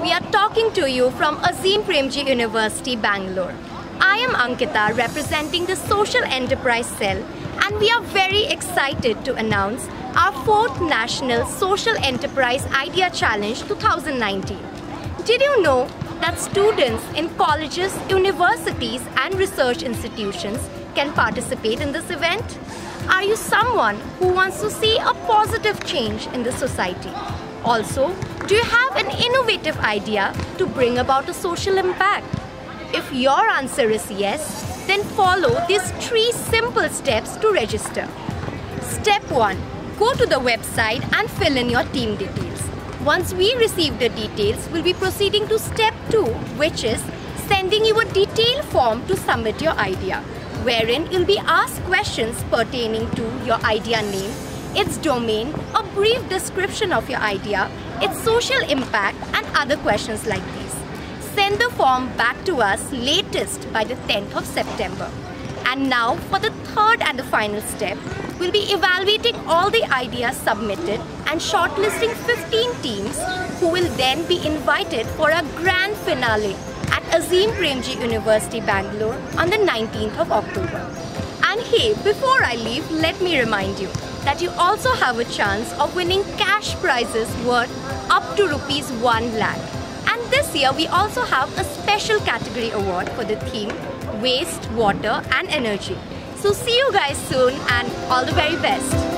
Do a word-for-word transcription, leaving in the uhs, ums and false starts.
we are talking to you from Azim Premji University, Bangalore. I am Ankita, representing the Social Enterprise Cell, and we are very excited to announce our fourth National Social Enterprise Idea Challenge twenty nineteen. Did you know that students in colleges, universities and research institutions can participate in this event? Are you someone who wants to see a positive change in the society? Also, do you have an innovative idea to bring about a social impact? If your answer is yes, then follow these three simple steps to register. Step one. Go to the website and fill in your team details. Once we receive the details, we'll be proceeding to step two, which is sending you a detailed form to submit your idea, wherein you'll be asked questions pertaining to your idea name, its domain, a brief description of your idea, its social impact and other questions like these. Send the form back to us latest by the tenth of September. And now for the third and the final step, we'll be evaluating all the ideas submitted and shortlisting fifteen teams who will then be invited for a grand finale at Azim Premji University, Bangalore on the nineteenth of October. And hey, before I leave, let me remind you that you also have a chance of winning cash prizes worth up to rupees one lakh. And this year we also have a special category award for the theme Waste, Water and Energy. So see you guys soon and all the very best.